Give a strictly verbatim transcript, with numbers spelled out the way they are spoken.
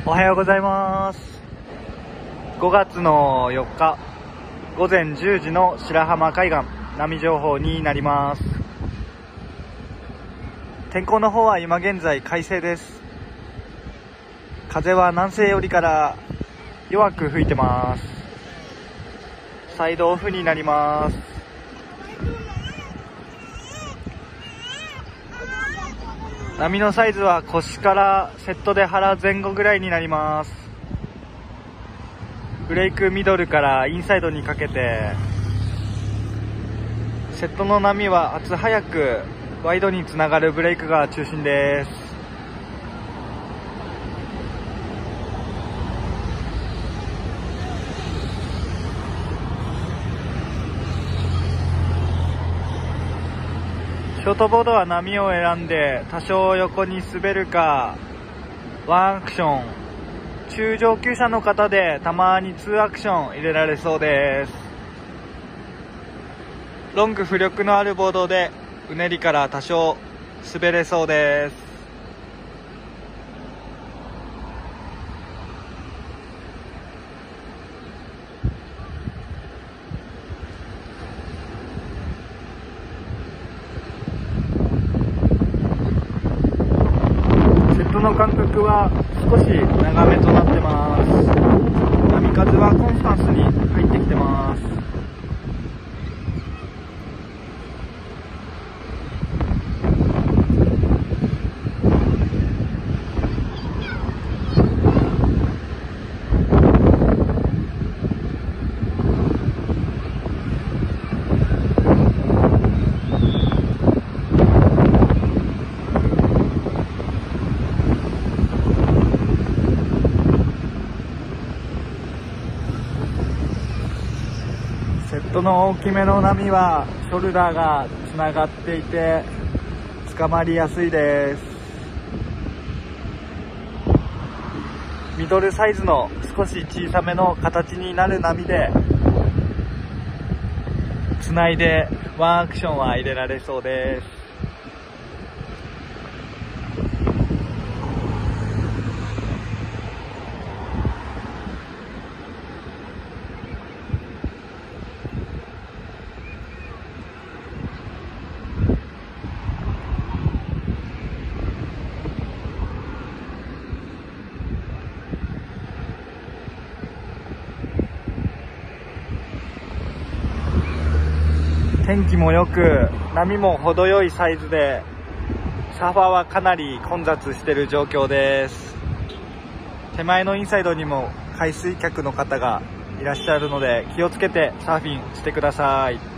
おはようございます。ごがつのよっかごぜんじゅうじの白浜海岸波情報になります。天候の方は今現在快晴です。風は南西寄りから弱く吹いてます。サイドオフになります。波のサイズは腰からセットで腹前後ぐらいになります。ブレイクミドルからインサイドにかけて、セットの波は厚早くワイドにつながるブレイクが中心です。ショートボードは波を選んで多少横に滑るかワンアクション、中上級者の方でたまにツーアクション入れられそうです。ロング浮力のあるボードでうねりから多少滑れそうです。セットの間隔は少し長めとなってます。波風はコンスタンスに入ってきてます。セットの大きめの波はショルダーがつながっていて捕まりやすいです。ミドルサイズの少し小さめの形になる波でつないでワンアクションは入れられそうです。天気も良く波も程よいサイズでサーファーはかなり混雑している状況です。手前のインサイドにも海水客の方がいらっしゃるので気をつけてサーフィンしてください。